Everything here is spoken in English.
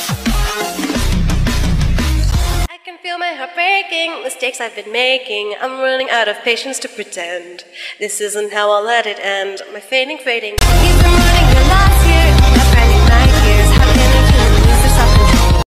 I can feel my heart breaking, mistakes I've been making. I'm running out of patience to pretend. This isn't how I'll let it end. My fading.